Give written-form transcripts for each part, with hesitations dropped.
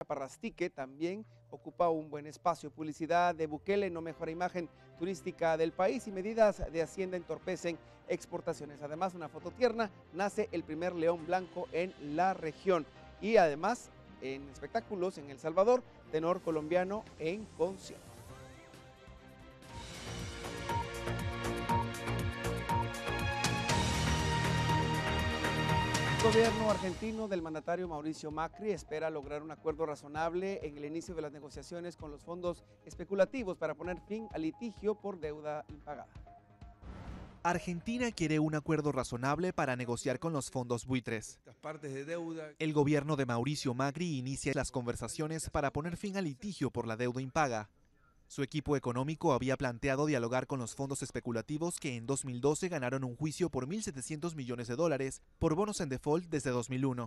Parrastique también ocupa un buen espacio. Publicidad de Bukele no mejora imagen turística del país y medidas de Hacienda entorpecen exportaciones. Además, una foto tierna, nace el primer león blanco en la región. Y además, en espectáculos en El Salvador, tenor colombiano en concierto. El gobierno argentino del mandatario Mauricio Macri espera lograr un acuerdo razonable en el inicio de las negociaciones con los fondos especulativos para poner fin al litigio por deuda impagada. Argentina quiere un acuerdo razonable para negociar con los fondos buitres. El gobierno de Mauricio Macri inicia las conversaciones para poner fin al litigio por la deuda impaga. Su equipo económico había planteado dialogar con los fondos especulativos que en 2012 ganaron un juicio por $1.700 millones por bonos en default desde 2001.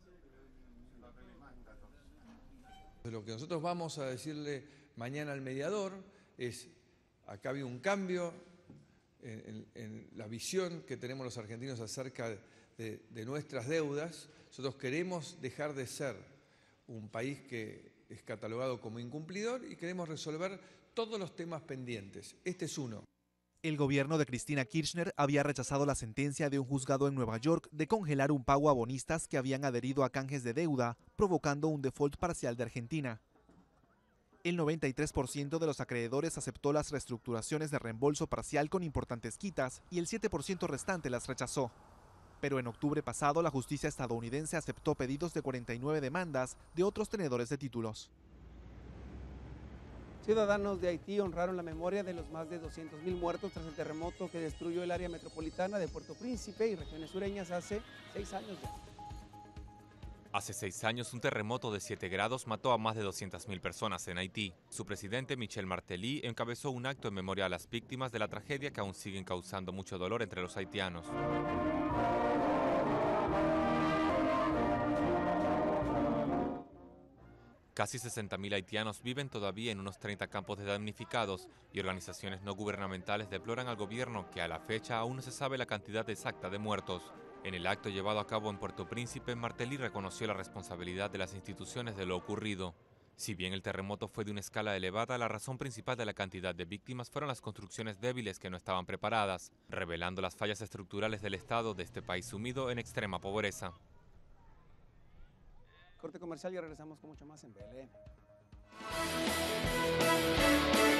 Lo que nosotros vamos a decirle mañana al mediador es: acá había un cambio en la visión que tenemos los argentinos acerca de nuestras deudas. Nosotros queremos dejar de ser un país que es catalogado como incumplidor y queremos resolver todos los temas pendientes. Este es uno. El gobierno de Cristina Kirchner había rechazado la sentencia de un juzgado en Nueva York de congelar un pago a bonistas que habían adherido a canjes de deuda, provocando un default parcial de Argentina. El 93% de los acreedores aceptó las reestructuraciones de reembolso parcial con importantes quitas y el 7% restante las rechazó. Pero en octubre pasado la justicia estadounidense aceptó pedidos de 49 demandas de otros tenedores de títulos. Ciudadanos de Haití honraron la memoria de los más de 200.000 muertos tras el terremoto que destruyó el área metropolitana de Puerto Príncipe y regiones sureñas hace 6 años ya. Hace 6 años, un terremoto de 7 grados mató a más de 200.000 personas en Haití. Su presidente, Michel Martelly, encabezó un acto en memoria a las víctimas de la tragedia que aún siguen causando mucho dolor entre los haitianos. Casi 60.000 haitianos viven todavía en unos 30 campos de damnificados y organizaciones no gubernamentales deploran al gobierno que a la fecha aún no se sabe la cantidad exacta de muertos. En el acto llevado a cabo en Puerto Príncipe, Martelly reconoció la responsabilidad de las instituciones de lo ocurrido. Si bien el terremoto fue de una escala elevada, la razón principal de la cantidad de víctimas fueron las construcciones débiles que no estaban preparadas, revelando las fallas estructurales del Estado de este país sumido en extrema pobreza. Corte comercial y regresamos con mucho más en BLN.